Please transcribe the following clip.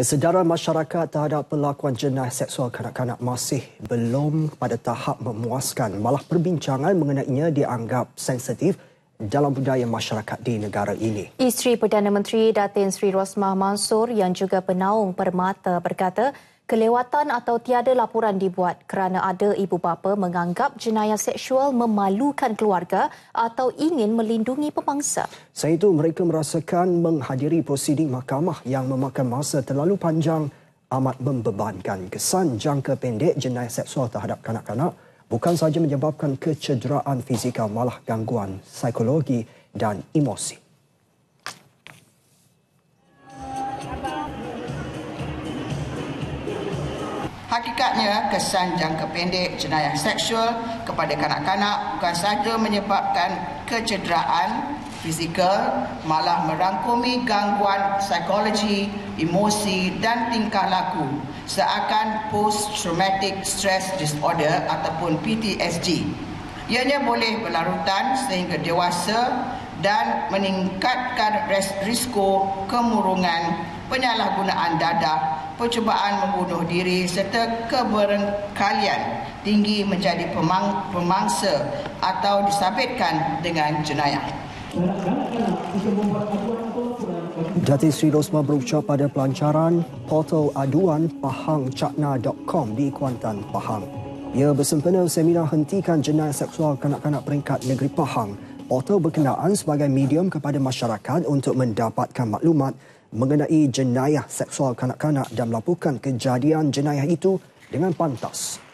Kesedaran masyarakat terhadap pelakuan jenayah seksual kanak-kanak masih belum pada tahap memuaskan. Malah perbincangan mengenainya dianggap sensitif dalam budaya masyarakat di negara ini. Isteri Perdana Menteri Datin Sri Rosmah Mansor yang juga penaung permata berkata, kelewatan atau tiada laporan dibuat kerana ada ibu bapa menganggap jenayah seksual memalukan keluarga atau ingin melindungi pemangsa. Selain itu, mereka merasakan menghadiri prosiding mahkamah yang memakan masa terlalu panjang amat membebankan. Kesan jangka pendek jenayah seksual terhadap kanak-kanak bukan sahaja menyebabkan kecederaan fizikal, malah gangguan psikologi dan emosi. Hakikatnya, kesan jangka pendek jenayah seksual kepada kanak-kanak bukan sahaja menyebabkan kecederaan fizikal, malah merangkumi gangguan psikologi, emosi dan tingkah laku seakan post-traumatic stress disorder ataupun PTSD. Ianya boleh berlarutan sehingga dewasa dan meningkatkan risiko kemurungan, penyalahgunaan dadah, percubaan membunuh diri serta keberengkalian tinggi menjadi pemangsa atau disabitkan dengan jenayah. Datin Sri Rosmah berucap pada pelancaran portal aduan pahangcakna.com di Kuantan, Pahang. Ia bersempena seminar hentikan jenayah seksual kanak-kanak peringkat negeri Pahang. Portal berkenaan sebagai medium kepada masyarakat untuk mendapatkan maklumat mengenai jenayah seksual kanak-kanak dan melaporkan kejadian jenayah itu dengan pantas.